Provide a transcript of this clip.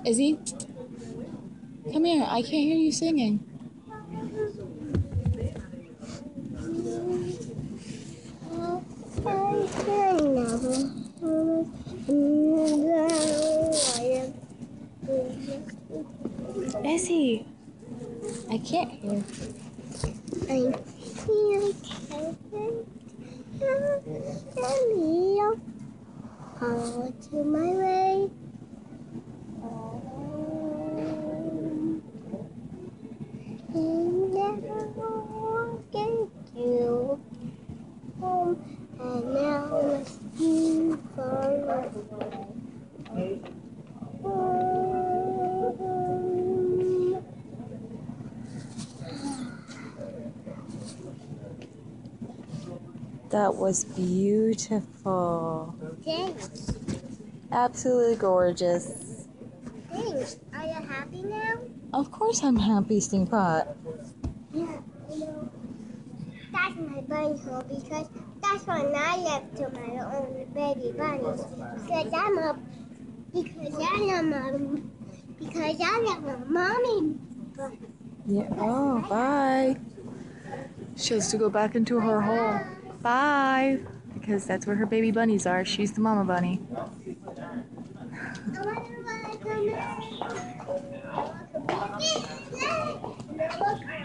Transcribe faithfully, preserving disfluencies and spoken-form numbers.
Izzy, come here. I can't hear you singing. Izzy, I can't hear. I feel all to my way. And never walking you home. And now it's you for That was beautiful. Thanks. Absolutely gorgeous. Thanks. Are you happy now? Of course I'm happy, Stinkpot. Yeah, I know. That's my bunny home because that's when I left to my own baby bunnies. Because I'm a because I'm a because I'm a mommy bunny. Yeah. Oh, bye. She has to go back into her hole. Bye. Because that's where her baby bunnies are. She's the mama bunny. I wonder what I come